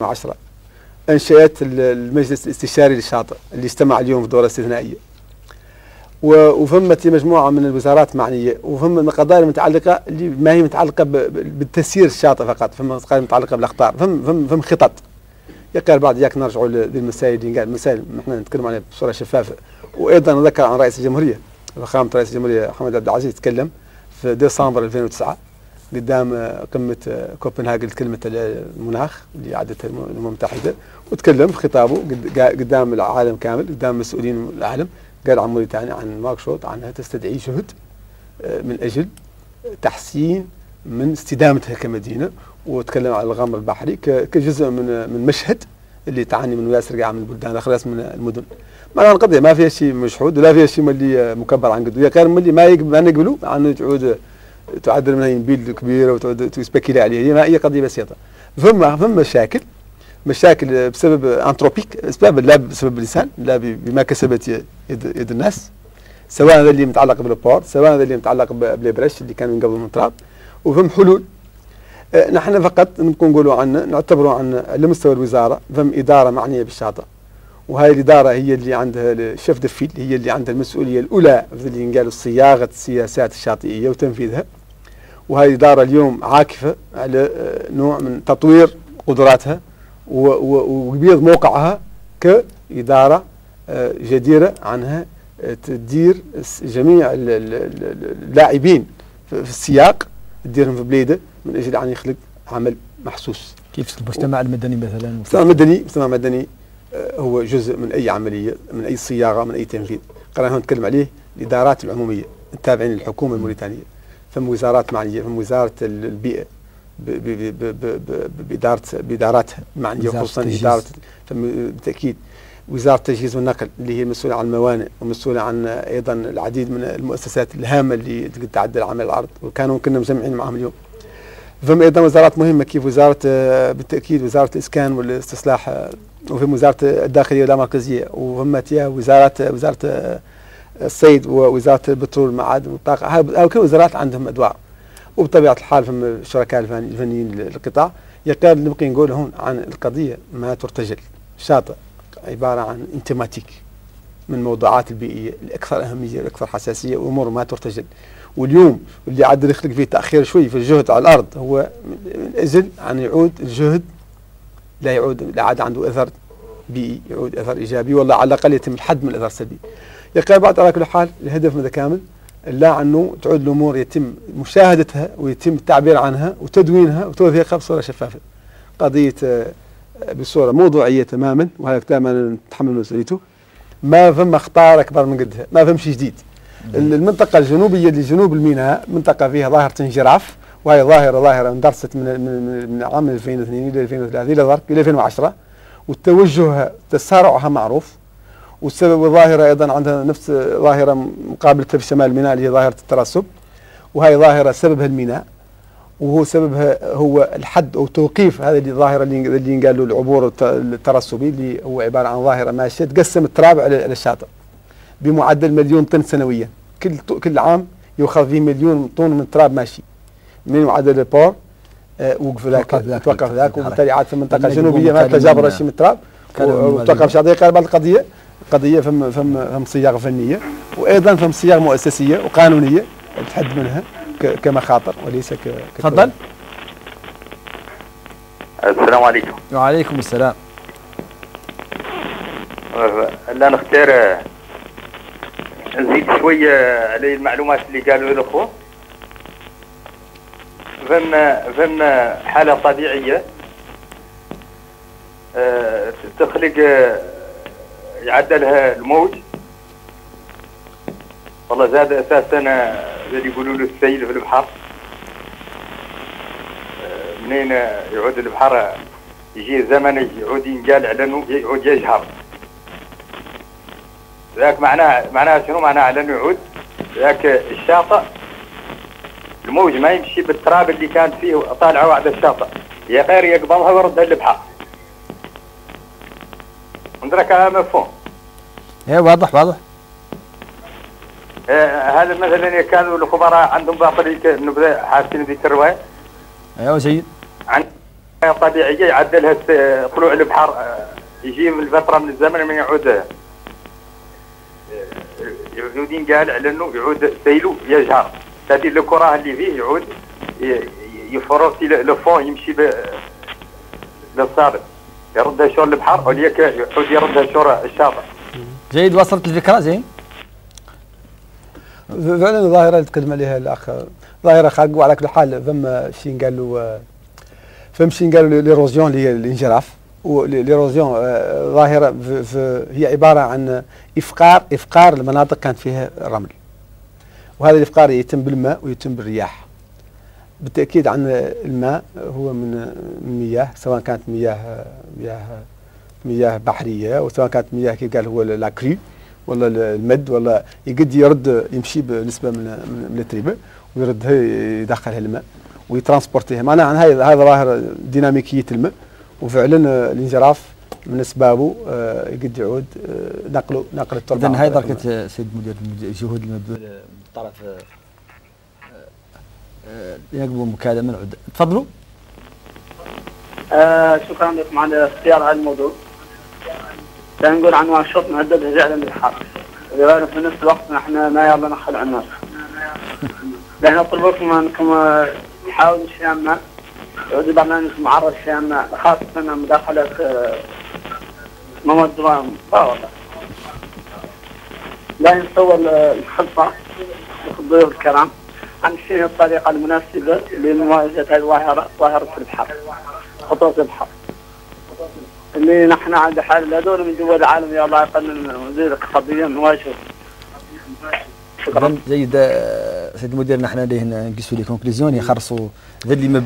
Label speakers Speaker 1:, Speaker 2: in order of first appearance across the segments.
Speaker 1: 2010 أنشأت المجلس الاستشاري للشاطئ اللي استمع اليوم في دورة استثنائية، وفمت مجموعة من الوزارات معنية، وفم قضايا متعلقة اللي ما هي متعلقة بالتسيير الشاطئ فقط، فم قضايا متعلقة بالأخطار، فم خطط. يقال بعد ياك نرجعوا للمسائل اللي قال مسائل احنا نتكلم عليها بصورة شفافة. وأيضا ذكر عن رئيس الجمهورية، فخامة رئيس الجمهورية محمد عبد العزيز تكلم في ديسمبر 2009 قدام قمة كوبنهاجن كلمة المناخ اللي عادتها الأمم المتحدة، وتكلم في خطابه قدام العالم كامل، قدام مسؤولين العالم، قال عن موريتانيا عن نواكشوط عنها تستدعي جهد من أجل تحسين من استدامتها كمدينة، وتكلم عن الغمر البحري كجزء من مشهد اللي تعاني من ياسر قاع من البلدان الأخرى من المدن. معناها القضية ما فيها شيء مشحود ولا فيها شيء ملي مكبر عن قد، غير ملي ما نقبلوا عنه تعود تعدل منها ينبيل كبيرة وتعود تسبكي عليها. هي قضية بسيطة. فما مشاكل بسبب انتروبيك، لا بسبب الانسان، لا بما كسبت يد الناس، سواء هذا اللي متعلق بالبور، سواء هذا اللي متعلق بالبرش اللي كان من قبل من تراب. وفهم حلول. نحن فقط نبقى نقولوا عنه، نعتبروا عنه على مستوى الوزاره فهم اداره معنيه بالشاطئ، وهاي الاداره هي اللي عندها الشيف دفيل، هي اللي عندها المسؤوليه الاولى في اللي قالوا صياغه السياسات الشاطئيه وتنفيذها. وهاي الاداره اليوم عاكفه على نوع من تطوير قدراتها وبيض موقعها كإدارة جديرة عنها تدير جميع اللاعبين في السياق، تديرهم في بليده من أجل أن يخلق عمل محسوس.
Speaker 2: كيف المجتمع المدني مثلا؟
Speaker 1: المجتمع المدني هو جزء من أي عملية، من أي صياغة، من أي تنفيذ. قرأنا نتكلم عليه الإدارات العمومية التابعين للحكومة الموريتانية، فم وزارات معنية، فم وزارة البيئة بإداراتها معنية، خصوصا إدارة بالتأكيد وزارة التجهيز والنقل اللي هي المسؤولة عن الموانئ ومسؤولة عن أيضا العديد من المؤسسات الهامة اللي تعدل عمل الأرض، وكانوا كنا مجمعين معهم اليوم. فما أيضا وزارات مهمة كيف وزارة بالتأكيد وزارة الإسكان والاستصلاح، وفي وزارة الداخلية واللامركزية، وفما وزارة الصيد ووزارة البترول والمعادن والطاقة. هاي كل وزارات عندهم أدوار، وبطبيعة الحال فما الشركاء الفنيين للقطاع. يكاد نبقي نقول هون عن القضية ما ترتجل. شاطئ عبارة عن انتماتيك من الموضوعات البيئية الأكثر أهمية والأكثر حساسية، وأمور ما ترتجل. واليوم اللي عاد يخلق فيه تأخير شوي في الجهد على الأرض هو من أجل أن يعود الجهد لا عاد عنده أثر بيئي، يعود أثر إيجابي، والله على الأقل يتم الحد من الأثر السلبي. يقال بعد على كل حال الهدف متكامل، لا أنه تعود الأمور يتم مشاهدتها ويتم التعبير عنها وتدوينها وتوثيقها بصورة شفافة. قضية بصورة موضوعية تماما، وهذا دائما نتحمل مسؤوليته. ما فما أخطار أكبر من قدها، ما فهم شيء جديد. المنطقة الجنوبية لجنوب الميناء منطقة فيها ظاهرة انجراف، وهي ظاهرة اندرست من عام 2002 إلى 2003 إلى 2010، والتوجه تسارعها معروف. والسبب الظاهرة أيضا عندها نفس ظاهرة مقابلتها في شمال الميناء اللي هي ظاهرة الترسب، وهي ظاهرة سببها الميناء، وهو سببها هو الحد أو توقيف هذه الظاهرة اللي قالوا العبور الترسبي، اللي هو عبارة عن ظاهرة ماشية تقسم التراب على الشاطئ بمعدل 1,000,000 طن سنويا. كل عام يؤخذ فيه 1,000,000 طن من التراب ماشي من معدل البور، وقف ذاك توقف ذاك، وبالتالي عاد في المنطقة الجنوبية ما تجابر شيء من التراب وتوقف شاطئ. قال قضية فم صياغة فنية، وأيضا فم صياغة مؤسسية وقانونية تحد منها كمخاطر وليس
Speaker 2: تفضل.
Speaker 3: السلام عليكم.
Speaker 2: وعليكم السلام.
Speaker 3: لا نختار نزيد شوية على المعلومات اللي قالوا الأخوة. فما حالة طبيعية تخلق يعدلها الموج. والله زاد اساسا اللي يقولوا له السيل في البحر، منين يعود البحر يجي زمن يعود ينقال على انه يعود يجهر. ذاك معناها شنو؟ معناها على انه يعود ذاك الشاطئ الموج ما يمشي بالتراب اللي كانت فيه طالعه وعد الشاطئ، يا غير يقبضها ويردها للبحر. عندك كلام مفهوم؟
Speaker 2: ايه واضح.
Speaker 3: هذا مثلا كانوا الخبراء عندهم باطل انه حاسين ذيك الروايه.
Speaker 2: ايوه سيد.
Speaker 3: طبيعيه يعدلها طلوع البحر، يجي من فتره من الزمن من يعود قال على انه يعود سيلو يجهر، هذه الكره اللي فيه يعود يفرطي لفون يمشي للصادق، يردها شور البحر وليك يعود يردها شور الشاطئ.
Speaker 2: جيد، وصلت الفكره زين.
Speaker 1: فعلا الظاهره اللي تكلم عليها الاخ ظاهره خارقه، وعلى كل حال فما شي قالوا ليروزيون اللي هي الانجراف، وليروزيون ظاهره هي عباره عن افقار المناطق كانت فيها رمل، وهذا الافقار يتم بالماء ويتم بالرياح. بالتاكيد عن الماء هو من مياه، سواء كانت مياه بحريه، وسواء كانت مياه كيف قال هو لاكري ولا المد، ولا يرد يمشي بنسبه من التربه ويردها يدخلها الماء ويترانسبورتيها. معناها هذا ظاهر ديناميكيه الماء، وفعلا الانجراف من اسبابه يقد يعود نقل التربه.
Speaker 2: اذا هاي دركه سيد مدير الجهود المبذوله من طرف يقبل مكالمه من عده. تفضلوا.
Speaker 4: شكرا لكم على اختيار هذا الموضوع. نقول عن نشاط معدل جعل البحار، ولذلك في نفس الوقت نحن ما يلا نخلع الناس. لأن نطلب لكم أنكم تحاولوا شيئا ما يعود برنامج معرض شيئا ما، خاصة مداخلة مواد مفاوضة. لا ينسوا الخطة الضيوف الكرام عن شنو الطريقة المناسبة لمواجهة هذه ظاهرة البحر، خطوط البحر اللي نحن عند حال هذول من دول العالم يا الله يقلل وزير الاقتصادية نواجهه.
Speaker 2: شكرا. جيد سيد المدير، نحن نقصوا لي كونكليزيون يخرصوا ذا اللي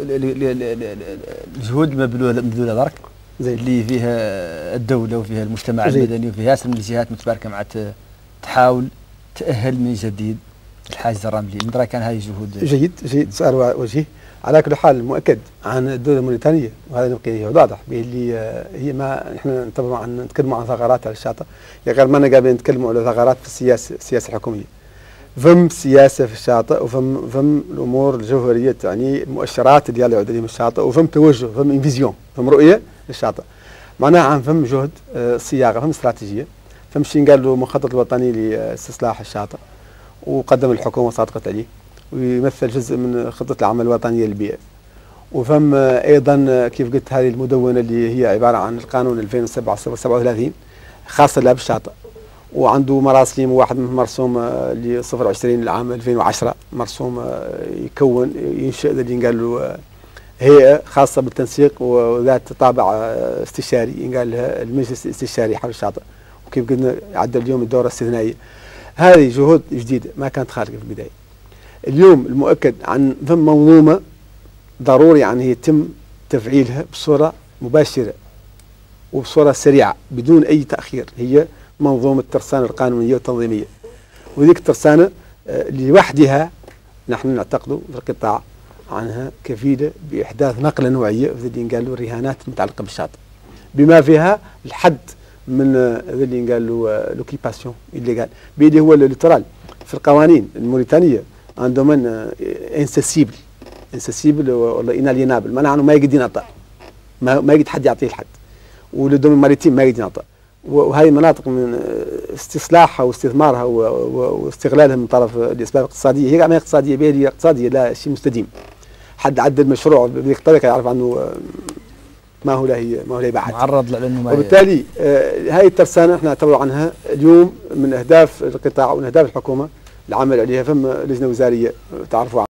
Speaker 2: الجهود المبذوله درك زي اللي فيها الدوله وفيها المجتمع المدني وفيها ياسر من الجهات متباركه مع تحاول تاهل من جديد الحاجز الرملي. من درك كان هاي جهود
Speaker 1: جيد سؤال وجيه. على كل حال مؤكد عن الدوله الموريتانيه، وهذا يبقى واضح باللي هي ما نحن طبعا نتكلموا عن ثغرات على الشاطئ، يا غير ما قاعدين نتكلموا على ثغرات في السياسه الحكوميه. فم سياسه في الشاطئ، وفم الامور الجوهريه يعني المؤشرات اللي يعود عليهم الشاطئ، وفم توجه، فم انفيزيون، فم رؤيه للشاطئ. معناها عن فم جهد صياغه، فم استراتيجيه، فم شي قال له المخطط الوطني لاستصلاح الشاطئ، وقدم الحكومه صادقت عليه، ويمثل جزء من خطة العمل الوطنية للبيئة. وفم أيضا كيف قلت هذه المدونة اللي هي عبارة عن القانون 2007-37 خاصة لها بالشاطئ، وعنده مراسيم، واحد منهم مرسوم ل 20 العام 2010 مرسوم يكون ينشئ اللي قال له هيئة خاصة بالتنسيق وذات طابع استشاري ينقال لها المجلس الاستشاري حول الشاطئ، وكيف قلنا عدل اليوم الدورة الاستثنائية. هذه جهود جديدة ما كانت خارجة في البداية. اليوم المؤكد عن فم منظومة ضروري أن يتم تفعيلها بصورة مباشرة وبصورة سريعة بدون أي تأخير، هي منظومة الترسانة القانونية والتنظيمية. وذيك الترسانة لوحدها نحن نعتقد في القطاع عنها كفيلة بإحداث نقلة نوعية اللي قالوا الرهانات المتعلقة بالشاطئ، بما فيها الحد من اللي قالوا لوكيباسيون اللي قال بيدي هو الليترال في القوانين الموريتانية ان دومين انسيسيبل ولا انالينابل، معناها انه ما يقدر ينطق، ما يقدر حد يعطيه الحد، والدومين ماريتيم ما يقدر ينطق. وهذه مناطق من استصلاحها واستثمارها واستغلالها من طرف الاسباب الاقتصاديه، هي عمليه اقتصاديه هي اقتصاديه لا شيء مستديم. حد عدل مشروع بهذيك الطريقه يعرف عنه ما هو لا بعد
Speaker 2: معرض لانه
Speaker 1: وبالتالي هاي الترسانه احنا نعتبر عنها اليوم من اهداف القطاع ومن اهداف الحكومه العمل عليها. فما لجنه وزاريه تعرفوا